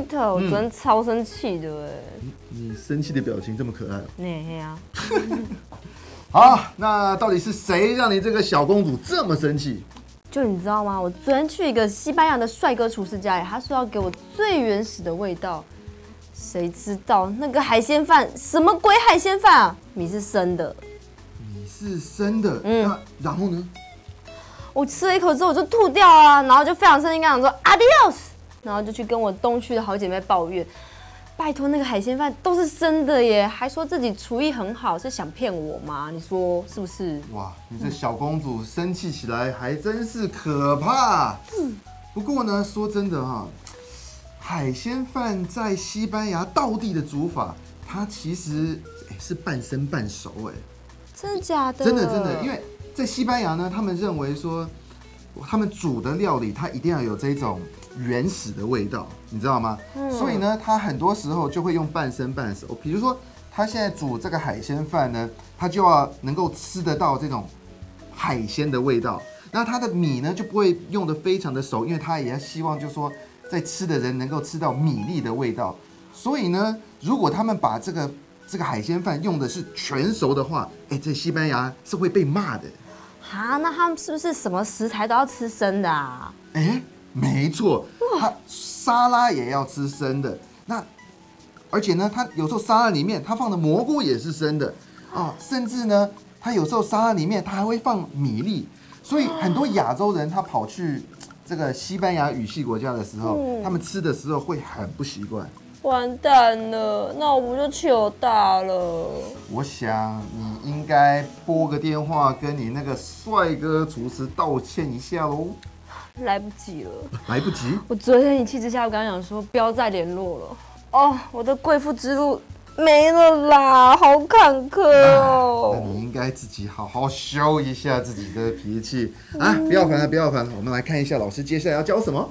Peter，我昨天超生气的哎。 你生气的表情这么可爱哦。 嘿啊。 好，那到底是谁让你这个小公主这么生气？ 就你知道吗？我昨天去一个西班牙的帅哥厨师家里，他说要给我最原始的味道。谁知道那个海鲜饭什么鬼海鲜饭啊？米是生的。 米是生的，那然后呢？ 我吃了一口之后我就吐掉啊，然后就非常生气，跟他讲说 adios， 然后就去跟我东区的好姐妹抱怨，拜托那个海鲜饭都是生的耶，还说自己厨艺很好，是想骗我吗？你说是不是？ 哇，你这小公主生气起来还真是可怕。不过呢，说真的哈，海鲜饭在西班牙道地的煮法，它其实是半生半熟哎。 真的假的？ 真的，因为在西班牙呢，他们认为说，他们煮的料理它一定要有这种原始的味道，你知道吗？所以呢，它很多时候就会用半生半熟。比如说，他现在煮这个海鲜饭呢，他就要能够吃得到这种海鲜的味道。那它的米呢，就不会用得非常的熟，因为他也要希望就是说，在吃的人能够吃到米粒的味道。所以呢，如果他们把这个海鲜饭用的是全熟的话，在西班牙是会被骂的。 哈，那他们是不是什么食材都要吃生的啊？ 没错，他沙拉也要吃生的。那而且呢，他有时候沙拉里面他放的蘑菇也是生的甚至呢，他有时候沙拉里面他还会放米粒。所以很多亚洲人他跑去这个西班牙语系国家的时候，他们吃的时候会很不习惯。 完蛋了，那我不就糗大了？ 我想你应该拨个电话跟你那个帅哥厨师道歉一下喽。 来不及了， 来不及。 我昨天一气之下，我跟他讲说不要再联络了。哦，我的贵妇之路没了啦，好坎坷哦。 那你应该自己好好修一下自己的脾气啊！不要烦了，不要烦了。我们来看一下老师接下来要教什么。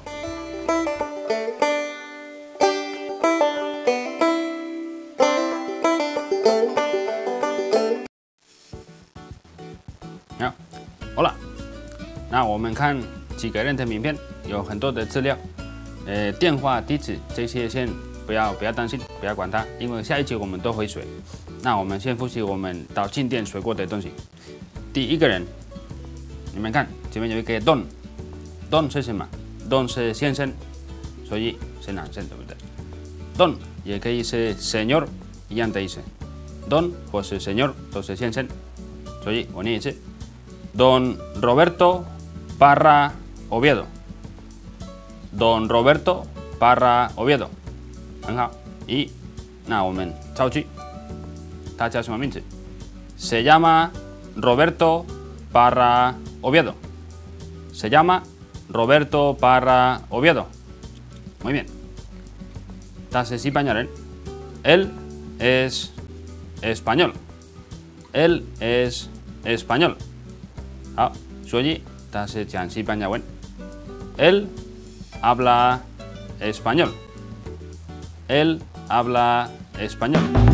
好了，那我们看几个人的名片，有很多的资料，电话、地址这些先不要担心，不要管它，因为下一集我们都会水。那我们先复习我们到进店水过的东西。第一个人，你们看这边有一个 Don 是什么 ？Don 是先生，所以是男生，对不对 ？Don 也可以是 Señor 一样的意思 ，Don 或是 Señor 都是先生，所以我念一次。Don Roberto Parra Oviedo. Don Roberto Parra Oviedo. 很好。那我们造句，他叫什么名字 ？Se llama Roberto Parra Oviedo. Se llama Roberto Parra Oviedo. Muy bien. 他是西班牙人。Él es español. Él es español. 好，所以他是讲西班牙文。Él habla español. Él habla español.